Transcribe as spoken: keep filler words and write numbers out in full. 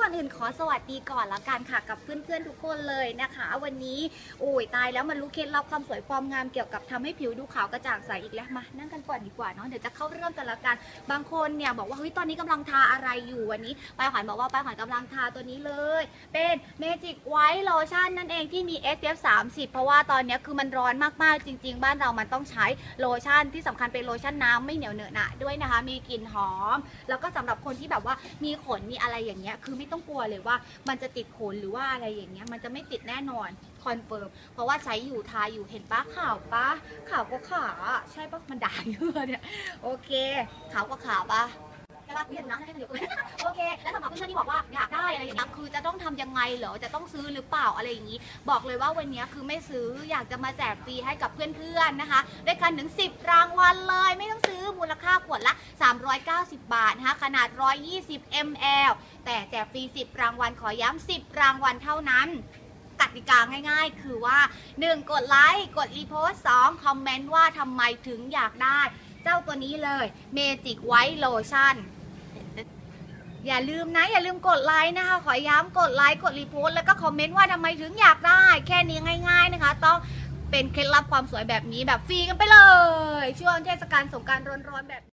อนอื่นขอสวัสดีก่อนละกันค่ะกับเพื่อนๆทุกคนเลยนะคะวันนี้โอ้ยตายแล้วมารู้เคล็ดลับความสวยความงามเกี่ยวกับทำให้ผิวดูขาวกระจ่างใสอีกแล้วมานั่งกันก่อนดีกว่าเนาะเดี๋ยวจะเข้าเรื่องกันละกันบางคนเนี่ยบอกว่าเฮ้ยตอนนี้กำลังทาอะไรอยู่วันนี้ปายขวัญบอกว่าปายขวัญกำลังทาตัวนี้เลยเป็นเมจิกไวท์โลชั่นนั่นเองที่มี เอส พี เอฟ สามสิบเพราะว่าตอนนี้คือมันร้อนมากๆจริงๆบ้านเรามันต้องใช้โลชั่นที่สำคัญเป็นโลชั่นน้ำไม่เหนียวเหนอะหนะด้วยนะคะมีกลิ่นหอมแล้วก็สำหรับคนที่แบบว่ามีขนมีอะไรอย่างเงี้ยคือไม่ต้องกลัวเลยว่ามันจะติดขนหรือว่าอะไรอย่างเงี้ยมันจะไม่ติดแน่นอนคอนเฟิร์มเพราะว่าใช้อยู่ทาอยู่เห็นปะขาวปะขาวก็ขาวใช่ปะมันด่าเยอะเนี่ยโอเคขาวก็ขาวปะใช่ปะเรียนนะให้กันเดี๋ยวโอเคแล้วสำหรับเพื่อนๆที่บอกว่าอยากได้อะไรอย่างเงี้ยคือจะต้องทำยังไงเหรอจะต้องซื้อหรือเปล่าอะไรอย่างงี้บอกเลยว่าวันนี้คือไม่ซื้ออยากจะมาแจกฟรีให้กับเพื่อนๆนะคะด้วยกันถึงสิบรางวัลเลยไม่ต้องซื้อมูลค่าขวดละสามร้อยเก้าสิบบาทนะคะขนาดหนึ่งร้อยยี่สิบมิลลิลิตร แต่แจกฟรีสิบรางวัลขอย้ำสิบรางวัลเท่านั้นกติกาง่ายๆคือว่าหนึ่งกดไลค์กดรีโพสต์สองคอมเมนต์ว่าทำไมถึงอยากได้เจ้าตัวนี้เลย Magic White Lotion อย่าลืมนะอย่าลืมกดไลค์นะคะขอย้ำกดไลค์กดรีโพสต์แล้วก็คอมเมนต์ว่าทำไมถึงอยากได้แค่นี้ง่ายๆนะคะต้องเป็นเคล็ดลับความสวยแบบนี้แบบฟรีกันไปเลยช่วงเทศกาลสงกรานต์ร้อนๆแบบ